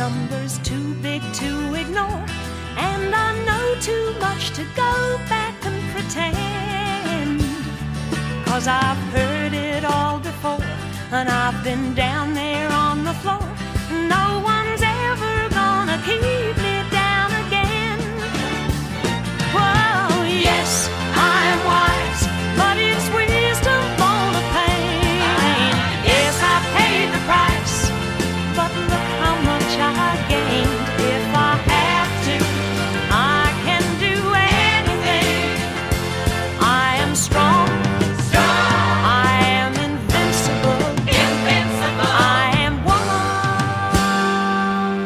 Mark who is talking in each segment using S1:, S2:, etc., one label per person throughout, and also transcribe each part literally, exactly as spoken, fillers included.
S1: number's too big to ignore, and I know too much to go back and pretend. 'Cause I've heard it all before, and I've been down there on the floor. No one's ever gonna keep me down again. Whoa, yes, I am wise, but it's wisdom for the pain. Yes, I paid the price, but look how much I gained. If I have to, I can do anything. I am strong, strong. I am invincible, invincible. I am woman.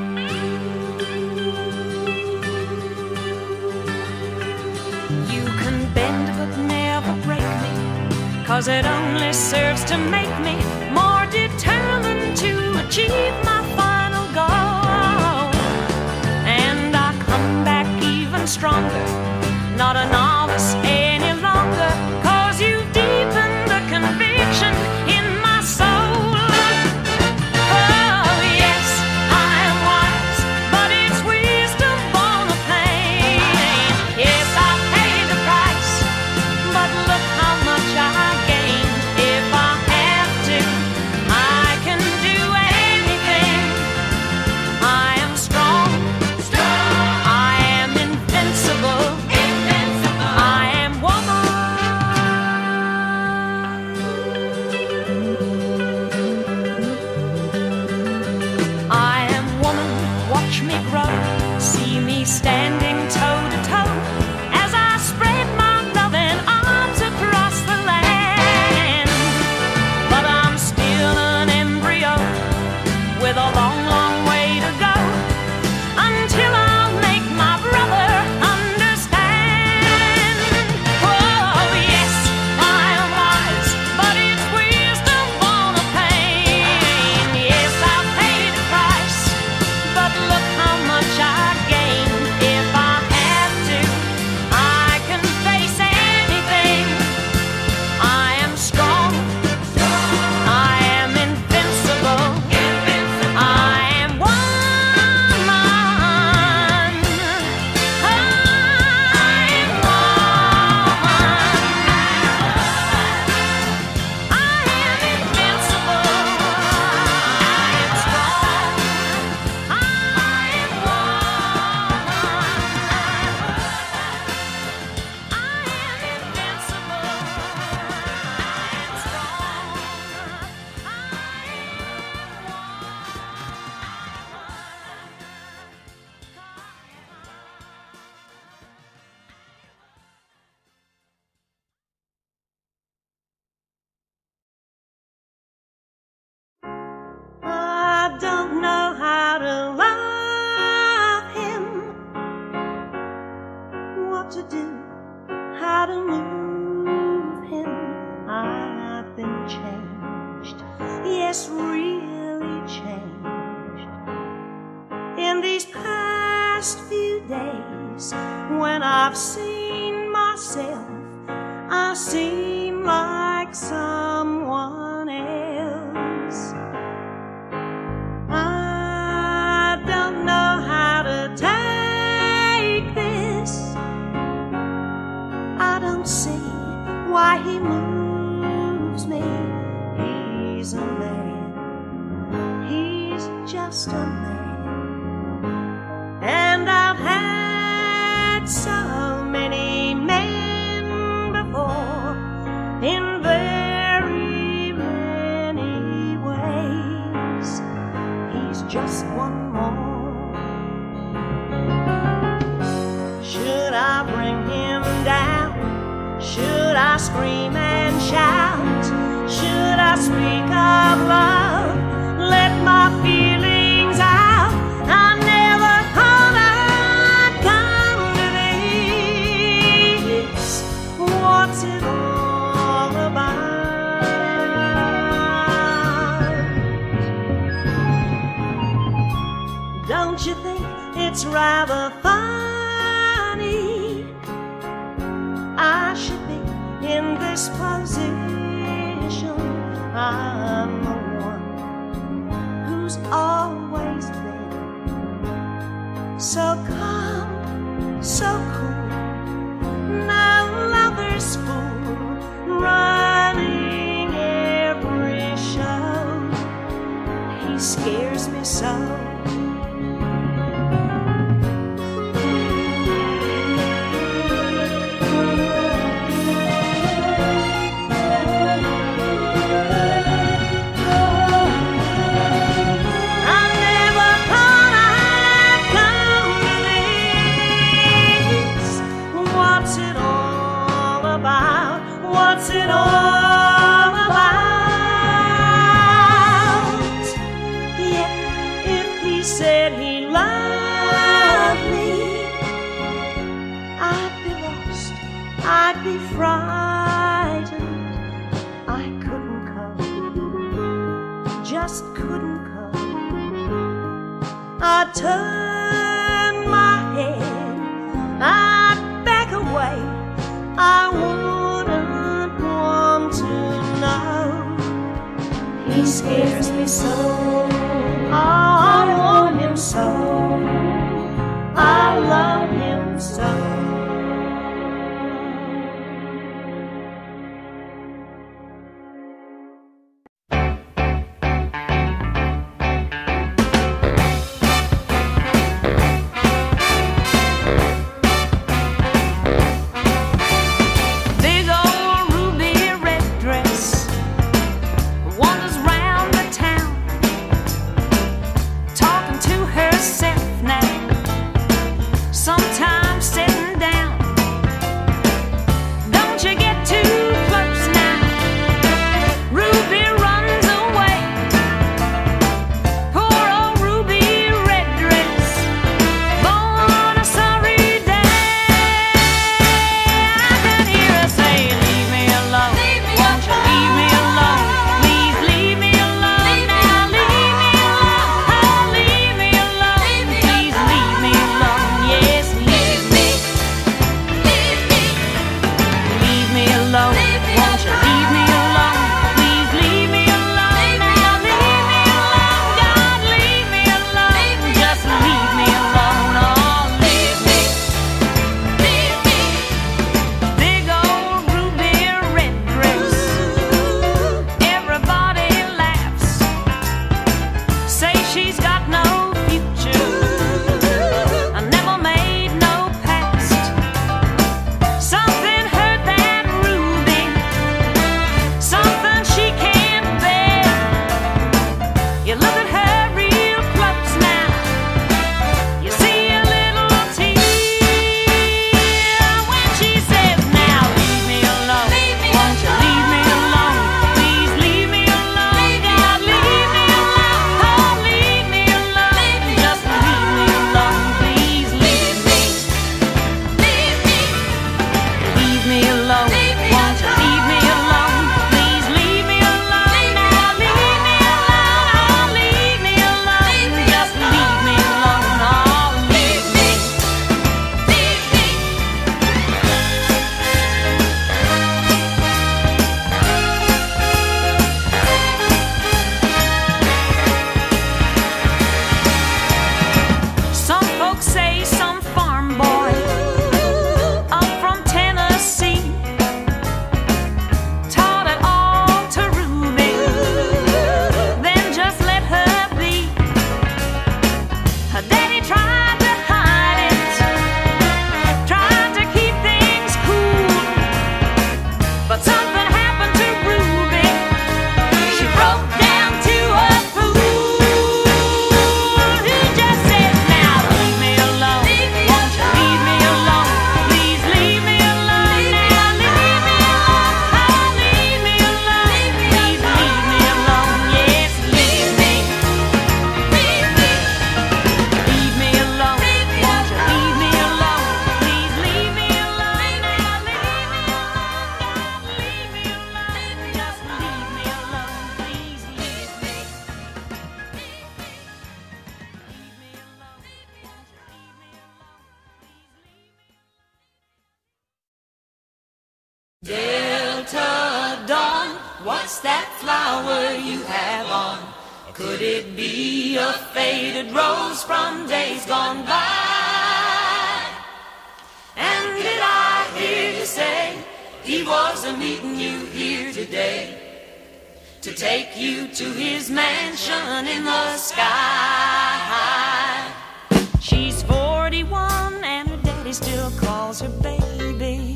S1: You can bend but never break me, 'cause it only serves to make me more determined to achieve my final goal. And I come back even stronger, not a novice any longer, 'cause you've deepened the conviction in my soul. Oh yes, I am wise, but it's wisdom for the pain. Yes, I paid the price, but look how much I gained. If I have to, I can do anything. I am strong, strong. I am invincible, invincible. I am woman. I am woman, watch me grow, see me standing toe to toe, as I spread my loving arms across the land. But I'm still an embryo with a long, long way to go, until I'll make my brother understand. Oh yes, I am wise, but it's wisdom for the pain. Yes, I paid the price, but look how much I gained. If I have to, I can face anything. I am strong, I am invincible, invincible. I am woman. I am woman. I am invincible. I am strong. I am woman. I am invincible. I am strong. I don't know how to love him, what to do, how to move him. I've been changed, yes, really changed. In these past few days, when I've seen myself, I seem like someone else. I don't know how to take this. I don't see why he moves me. He's a man, he's just a man. And I've had so many men before, in very many ways. He's just one more. Should I bring him down? Should I scream and shout? Should I speak of love? Let my feelings out. I never thought I'd come to this. What's it all about? Don't you think it's rather funny? I should be in this position. I'm the one who's always been so calm, so cool, no lover's fool, running every show. He scares me so. What's it all about? Yet if he said he loved me, I'd be lost, I'd be frightened. I couldn't come, just couldn't come. I'd turn my head, I'd back away. I wouldn't want to know. He scares me so. I want him so. I love him so. Delta Dawn, what's that flower you have on? Could it be a faded rose from days gone by? wasn't meeting you here today to take you to his mansion in the sky. She's forty-one and her daddy still calls her baby.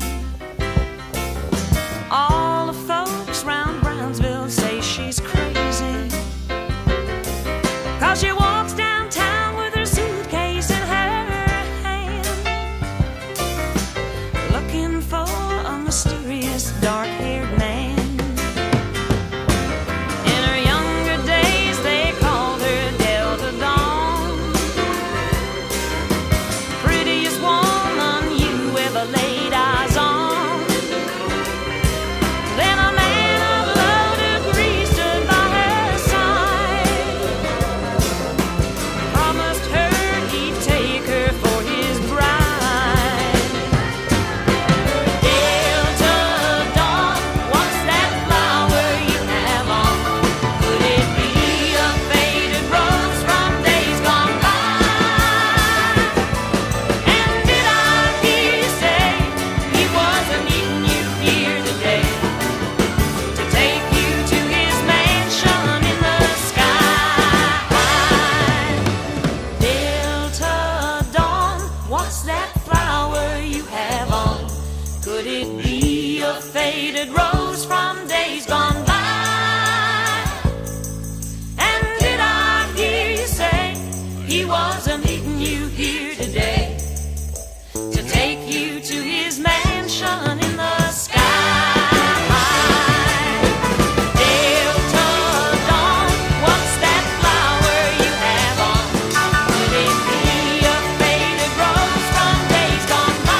S1: All the folks round Brownsville say she's crazy, 'cause she walks downtown with her suitcase in her hand, looking for a mysterious dark-haired man. Faded rose from days gone by. And did I hear you say he wasn't meeting you here today to take you to his mansion in the sky? Delta dawn, what's that flower you have on? Could it be a faded rose from days gone by?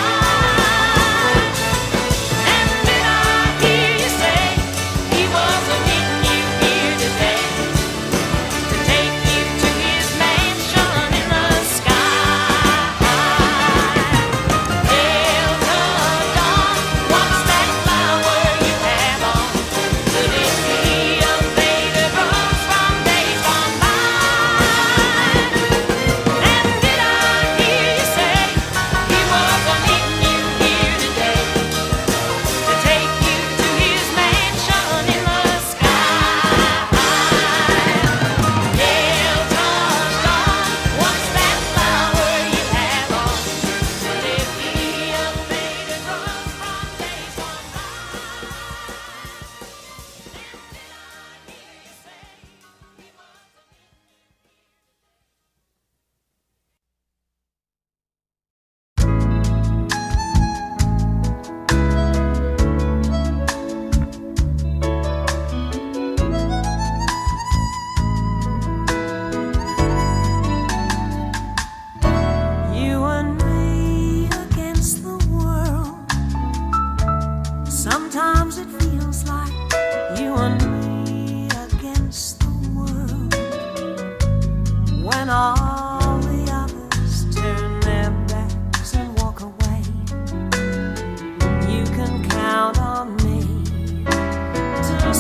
S1: Sometimes it feels like you and me against the world, when all the others turn their backs and walk away. You can count on me to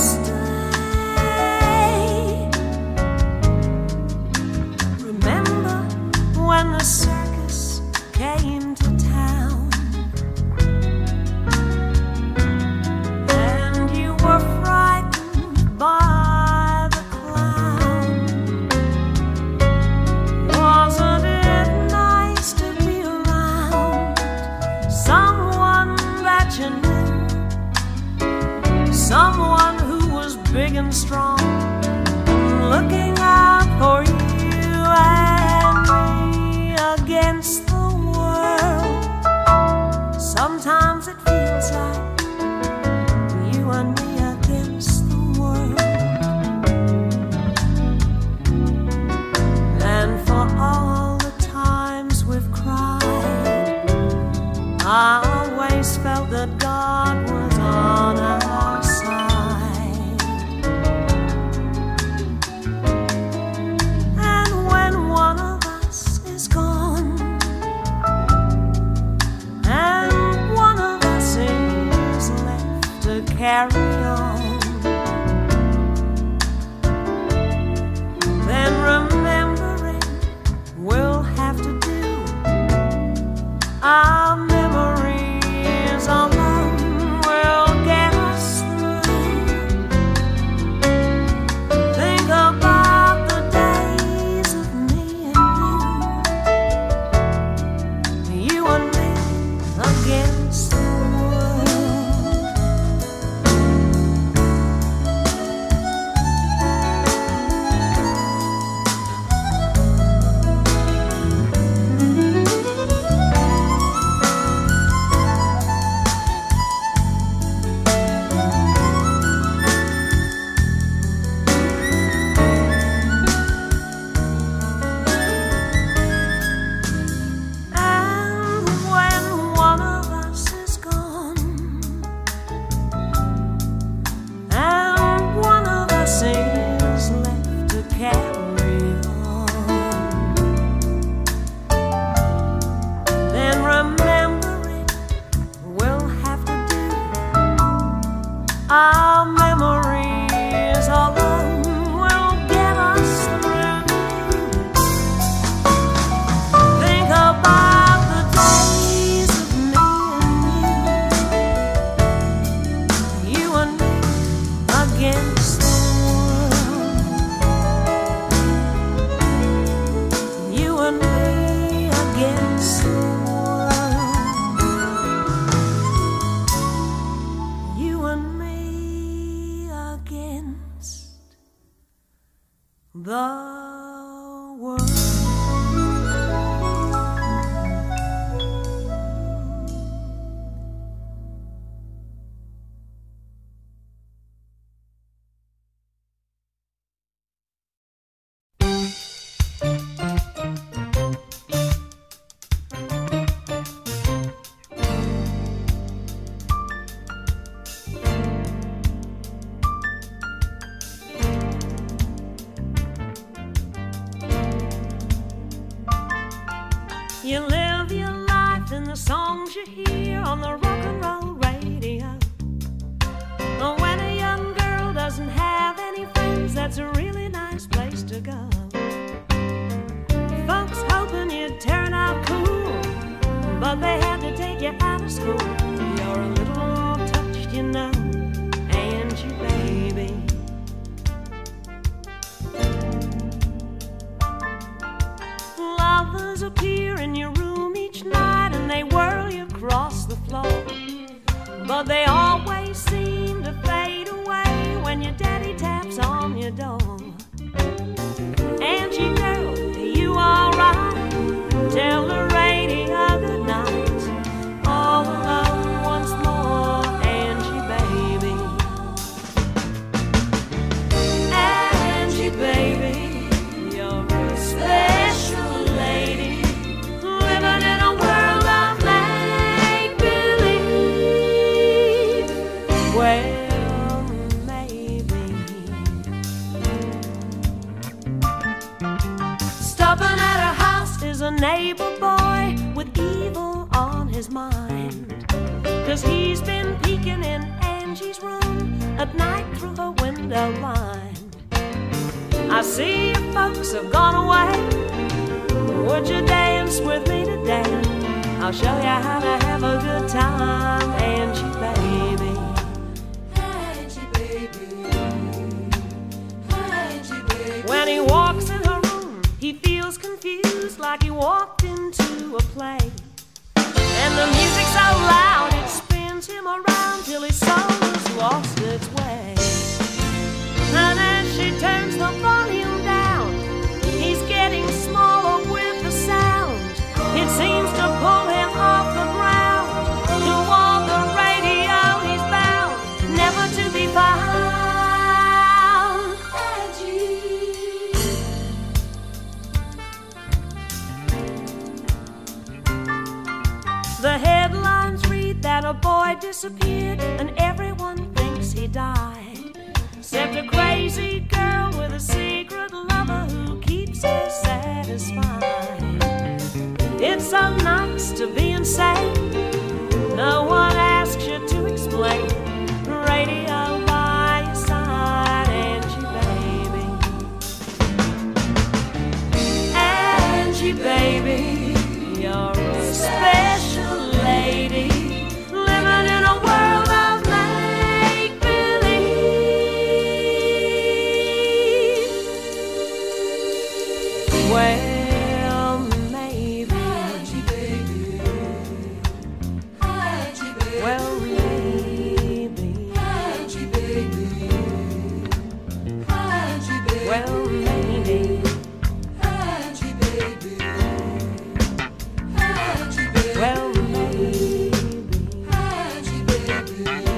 S1: stay. Remember when the circus came to town? Someone who was big and strong, looking out for you and me against the world. Sometimes it feels like you and me against the world. And for all the times we've cried, I always felt that God was on our side. And when one of us is gone, and one of us is left to carry on, then remembering we'll have to do our memories alone will get You live your life in the songs you hear on the rock and roll radio. When a young girl doesn't have any friends, that's a really nice place to go. Folks hoping you'd turn out cool, but they had to take you out of school. You're a little touched, you know, Angie, baby. Lovers appear in your room each night and they whirl you across the floor, but they always seem to fade away when your daddy taps on your door. Angie girl, are you alright? Tell the radio good night. All alone once more, Angie baby. Angie baby, you're a special lady, living in a world of make-believe. Well, maybe. Stopping at her house is a neighbor boy with evil on his mind, 'cause he's been peeking in Angie's room at night through her window blind. I see your folks have gone away. Would you dance with me today? I'll show you how to have a good time, Angie baby. Angie baby, Angie baby. When he walks in her room, he feels confused, like he walked into a play. And the music's so loud, it spins him around till his soul has lost its way. And as she turns the volume down, he's getting smaller with the sound. It seems to pull him off the ground. Toward the radio he's bound, never to be found. Angie. The headlines read that a boy disappeared and everyone thinks he died, except a crazy girl with a secret lover who keeps her satisfied. It's so nice to be insane, no one asks you to explain. Radio by your side, Angie baby. Angie baby, you're a special lady, living in a world of make-believe. Well, maybe. Angie baby. Angie baby. Well, maybe. Angie baby. Angie baby. Well, maybe. Angie baby. Angie baby. Well, maybe. Angie baby.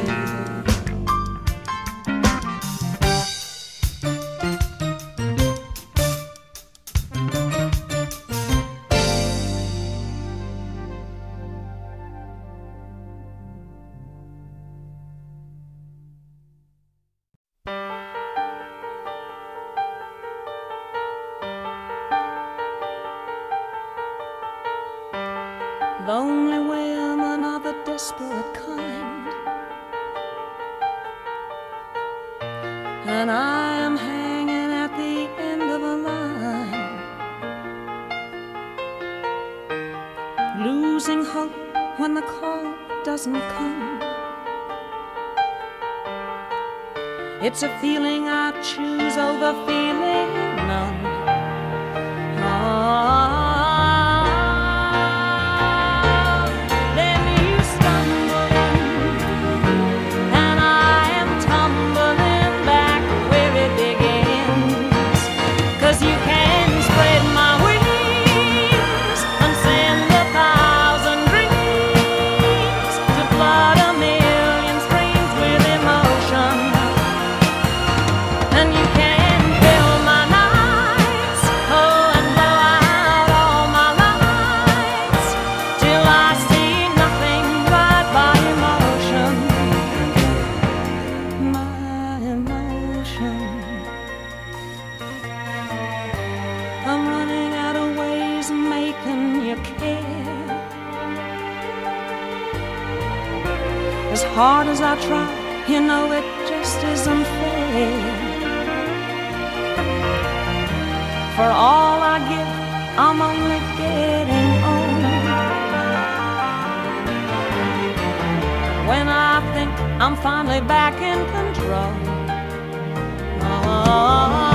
S1: Lonely women are the desperate kind, and I am hanging at the end of a line, losing hope when the call doesn't come. It's a feeling I choose over feeling none. Ah.
S2: And you can fill my
S1: As hard as I try, you know it just isn't fair. For all I give, I'm only getting old. When I think I'm finally back in control, oh,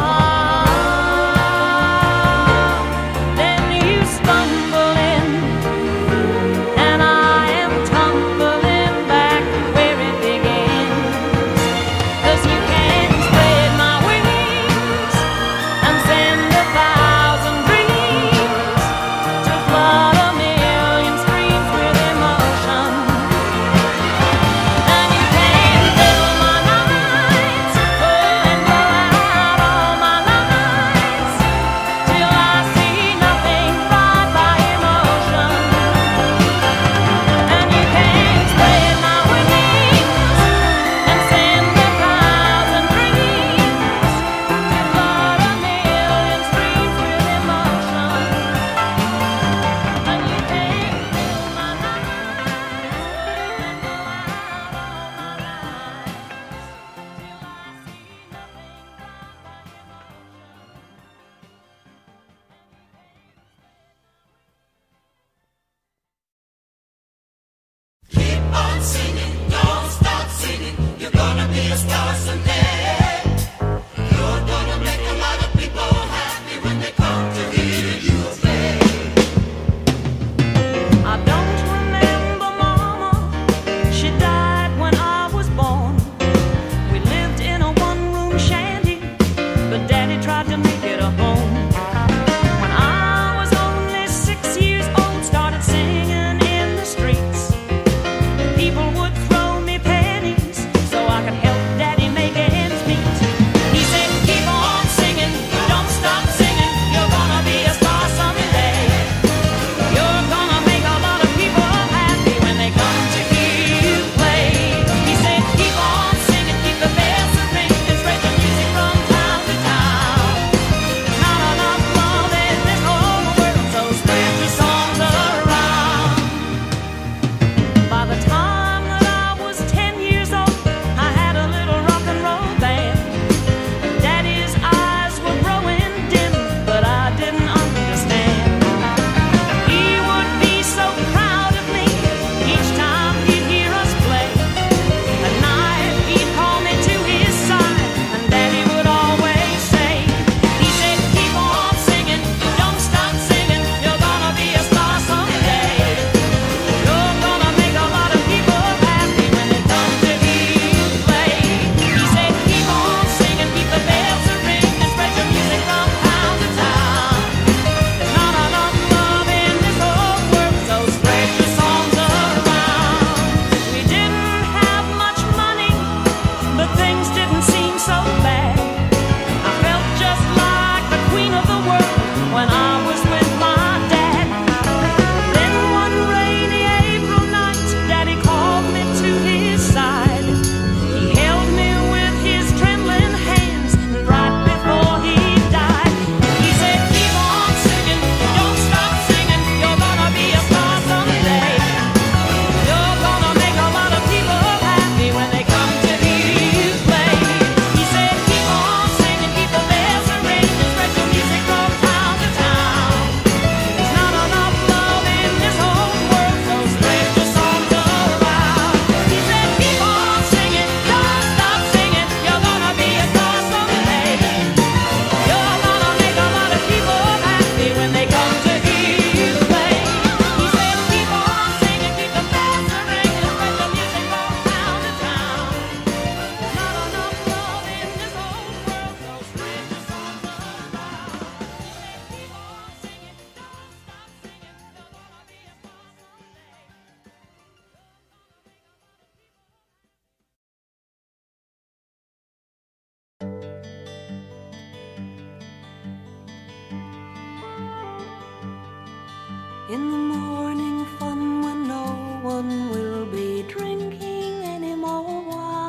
S2: In the morning fun when no one will be drinking any more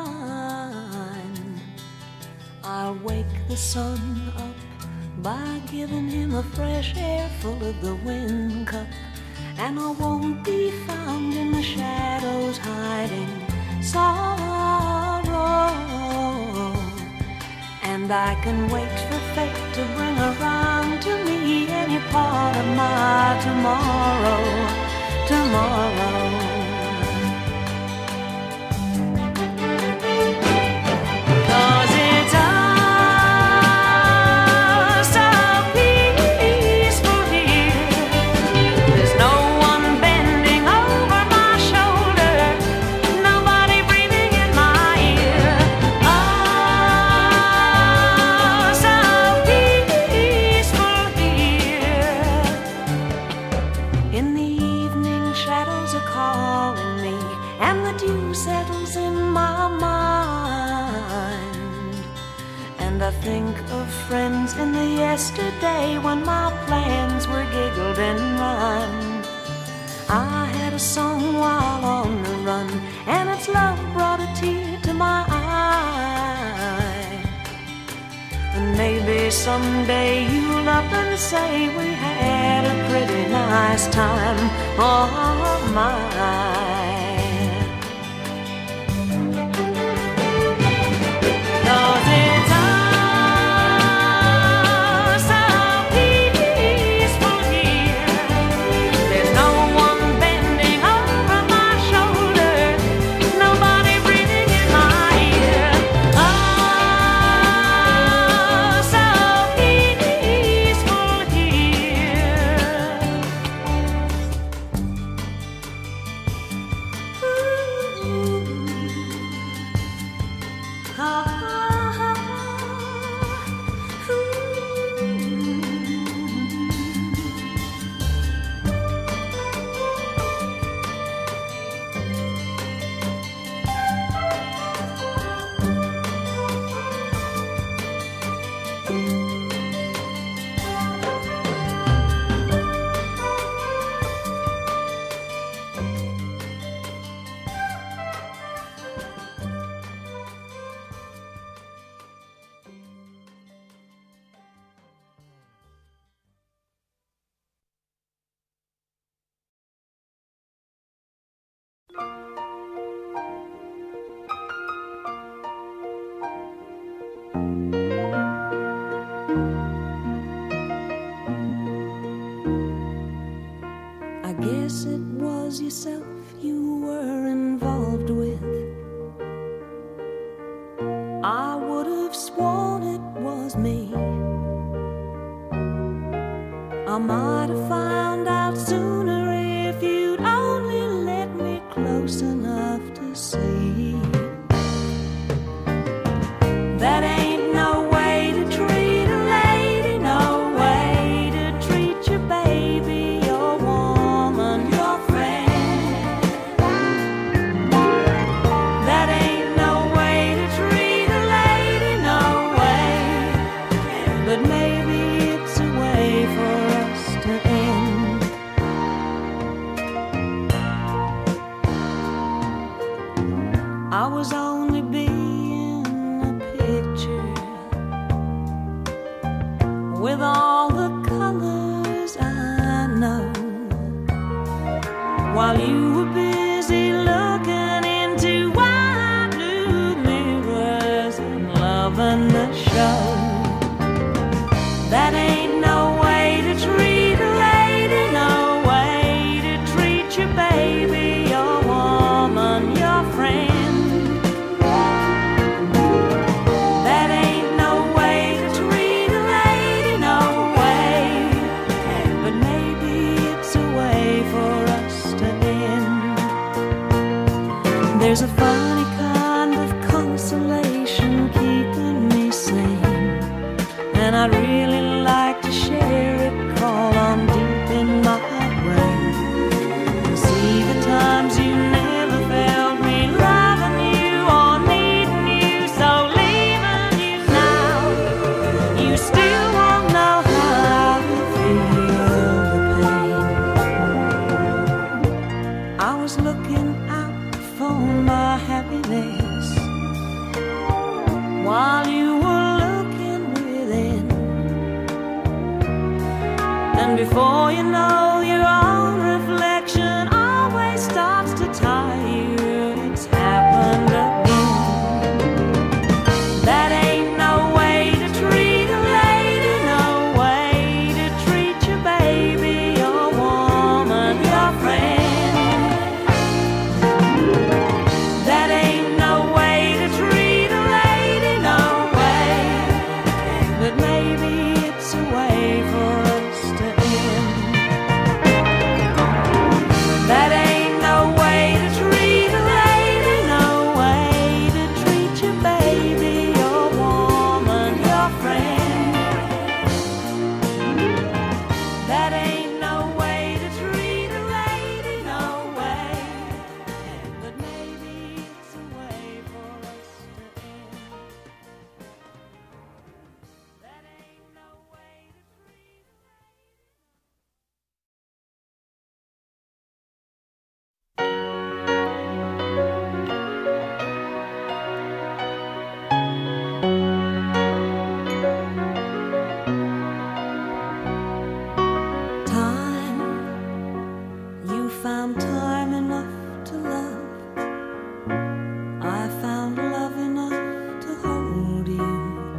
S2: wine, I'll wake the sun up by giving him a fresh air full of the wind cup. And I won't be found in the shadows hiding, sorrow, and I can wait for fate to bring around to me any part of my tomorrow, tomorrow. Think of friends in the yesterday when my plans were giggled and rhymed. I had a song while on the run, and its love brought a tear to my eye. And maybe someday you'll up and say we had a pretty nice time, oh my. I guess it was yourself you were involved with. I would have sworn it was me. I might have found out sooner if you'd only let me close enough to see. That ain't no way to treat a lady, no way to treat your baby, your woman, your friend. That ain't no way to treat a lady, no way. But maybe it's a way for us to end. I was only being a picture with all the colors I know, while you were busy looking into wide blue mirrors and loving the show. That ain't no way to treat a lady, no way to treat your baby, your woman, your friend. That ain't no way to treat a lady, no way. But maybe it's a way for us to end. There's a funny kind of consolation keeping me sane, and I'd really like to share it, crawl on deep in my brain, and see the times you never felt me loving you or needing you. So leaving you now, you still won't know how to feel the pain. I was looking out for my happiness while you were looking within. And before you know, your own reflection always starts to tire you. It's happened found time enough to love. I found love enough to hold you.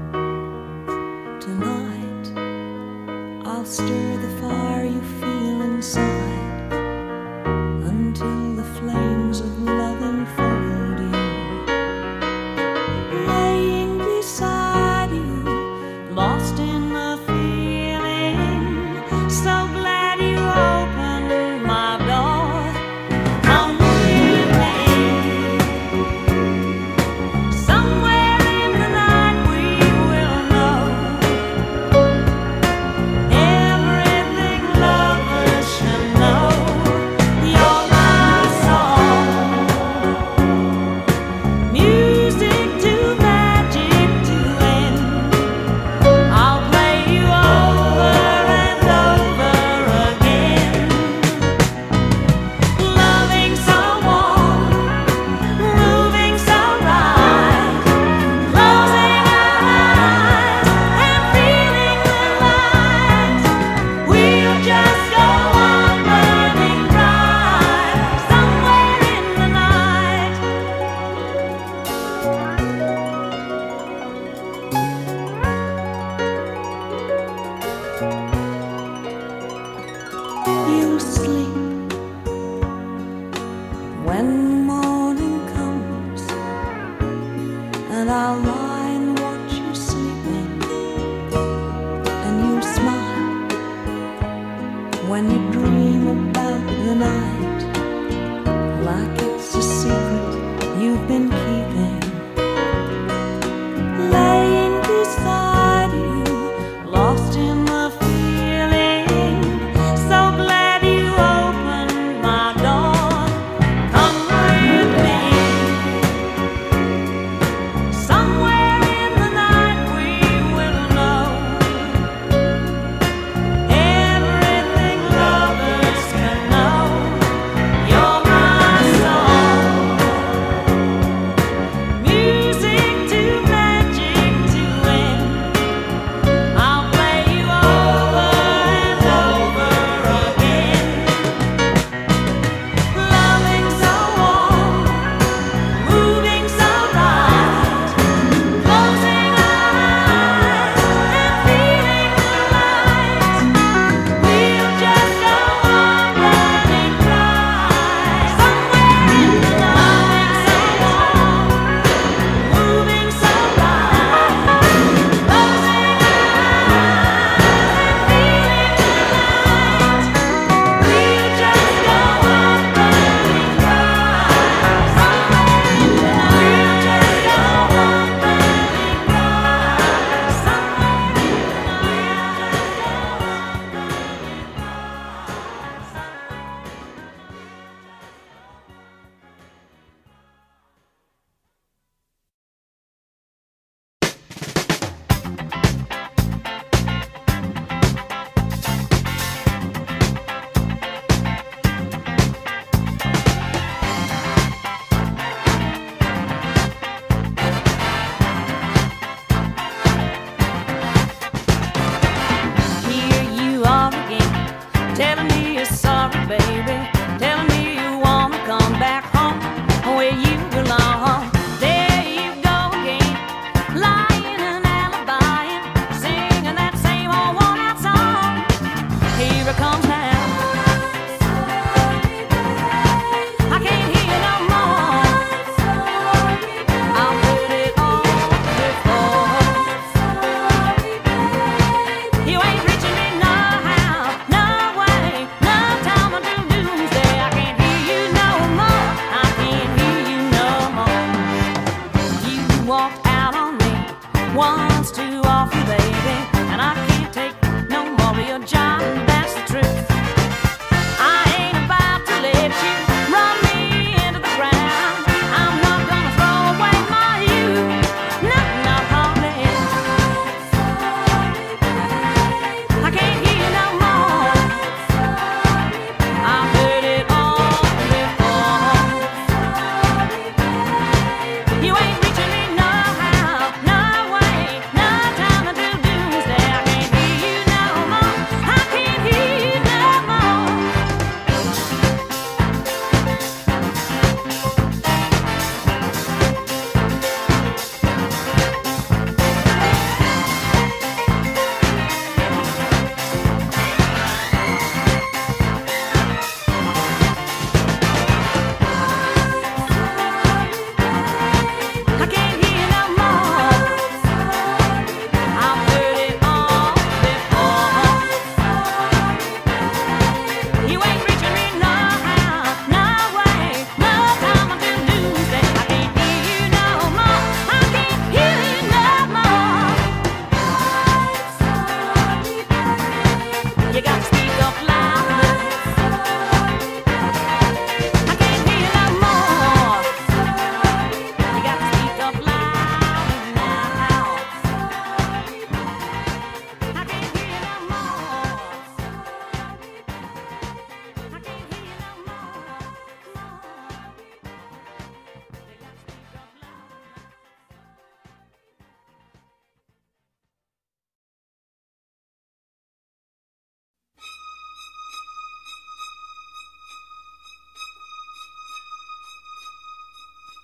S2: Tonight I'll stir the fire you feel inside until the flames of love enfold you. Laying beside you, lost in the feeling, so glad you opened my door. I'm waiting.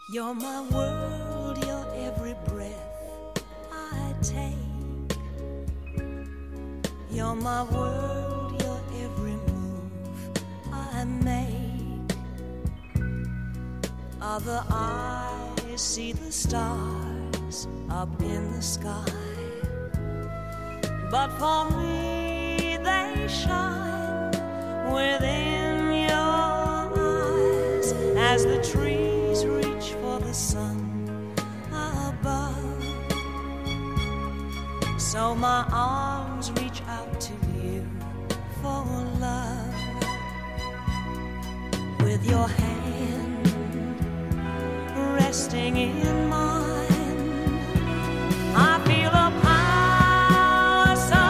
S2: You're my world, you're every breath I take. You're my world, you're every move I make. Other eyes see the stars up in the sky, but for me they shine within your eyes as the trees reach for the sun above. So my arms reach out to you for love. With your hand resting in mine, I feel a power so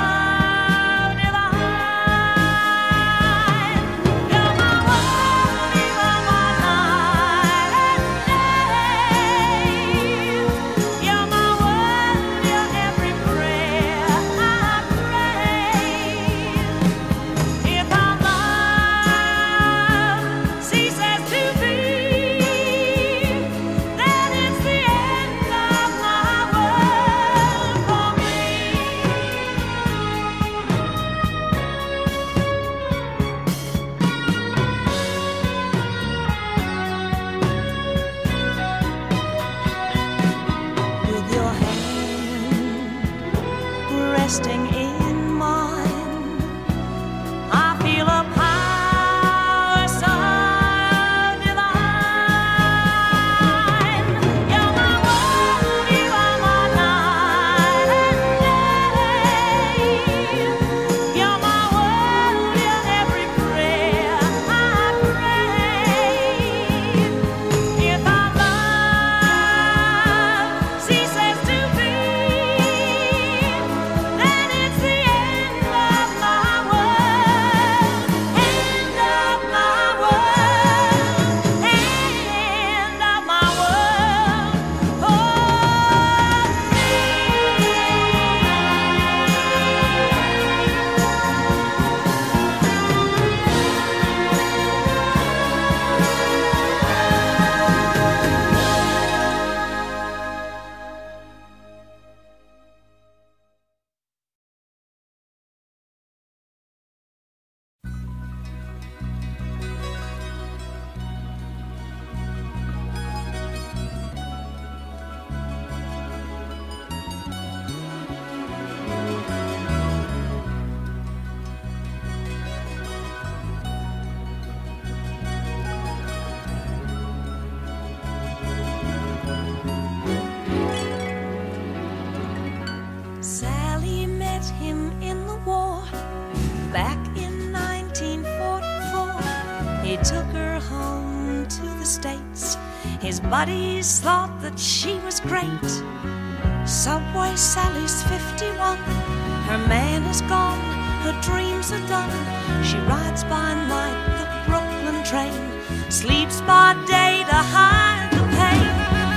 S2: divine. You're my world, you are my night and day. You're my world, you're every prayer I pray. If our love ceases to be, then it's the end of my world for me. With your hand resting in mine, I feel a power so divine. You're my world, you are my night and day. You're my world, you're every prayer I pray. If our love ceases to be, then it's the end of my world, end of my world, end of my world for Sally met him in the war back in nineteen forty-four. He took her home to the States. His buddies thought that she was great. Subway Sally's fifty-one. Her man is gone, her dreams are done. She rides by night the Brooklyn train, sleeps by day to hide the pain.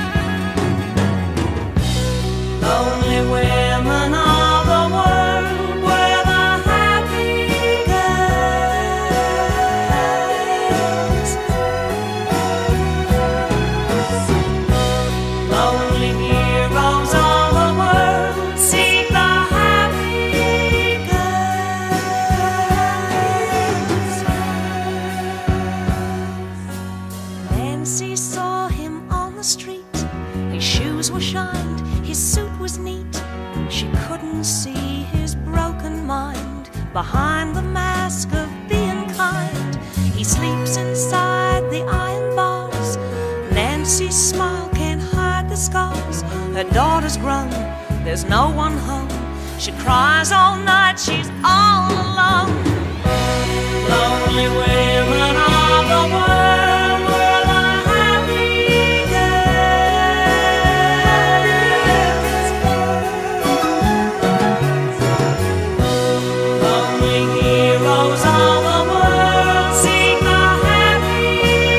S2: Lonely women of the world were the happy girls. Lonely heroes of the world seek the happy girls. Nancy saw him on the street. His shoes were shined, his suit was neat. She couldn't see his broken mind behind the mask of being kind. He sleeps inside the iron bars. Nancy's smile can't hide the scars. Her daughter's grown, there's no one home. She cries all night, she's all alone. Lonely women of the world were the happy girls. Lonely heroes of the world seek the happy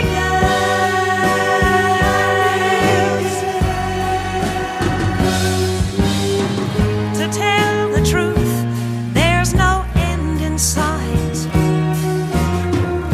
S2: girls. To tell the truth, there's no end in sight.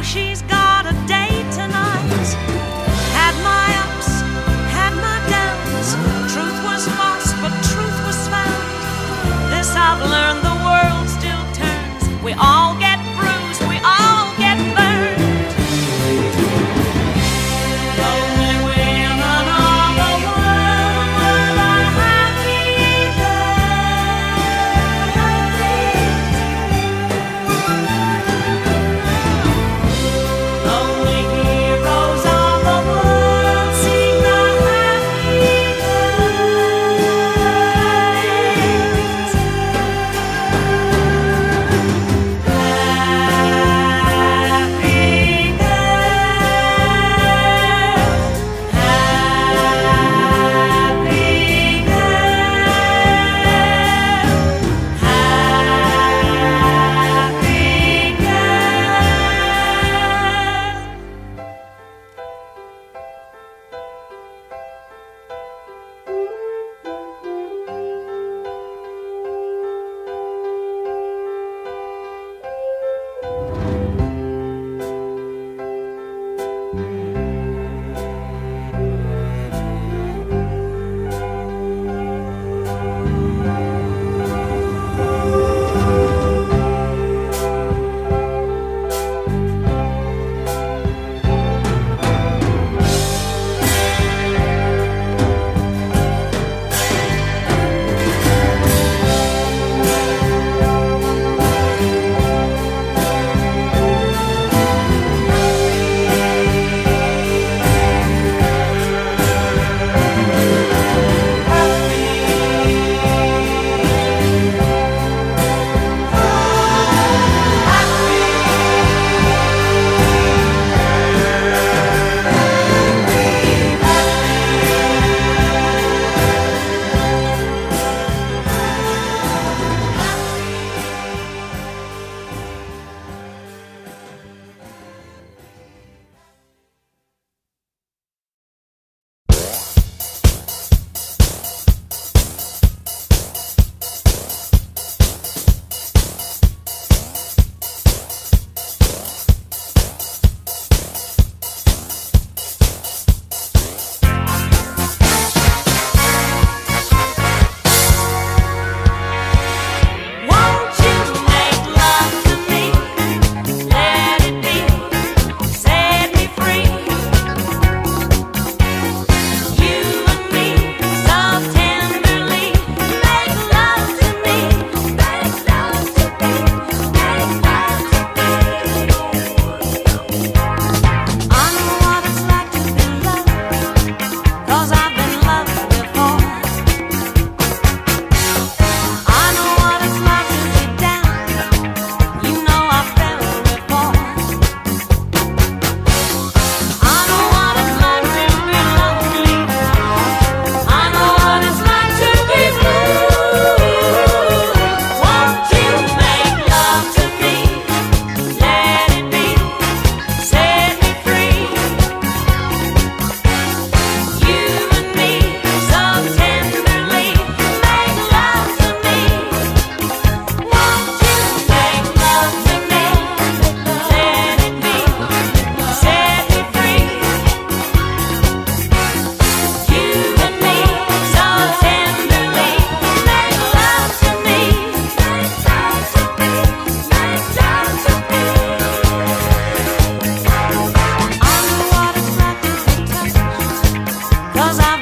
S1: she's got a date tonight. Had my ups, had my downs. Truth was lost, but truth was found. This I've learned, the world still turns. We all get bruised, we all get burned. Lonely women of the world were the happy lonely heroes of the world sing the happy days. Happy days. Happy Won't you make love to me? Let it be, set me free. You and me, so tenderly. Make love to me, make love to me, make love to me. I know what it's like to be loved, 'cause I've been loved before. I know what it's like to be down. You know I've been before. I know what it's like to be lonely. I know what it's like to be blue. Won't you make love to me? Let it be, set me free. You and me, so tenderly. Make love to me. Won't you make love to me? Let it be, set me free. You and me, so tenderly. Make love to me. Make love to me. Make love to me. I know what it's like to be touched, 'cause I've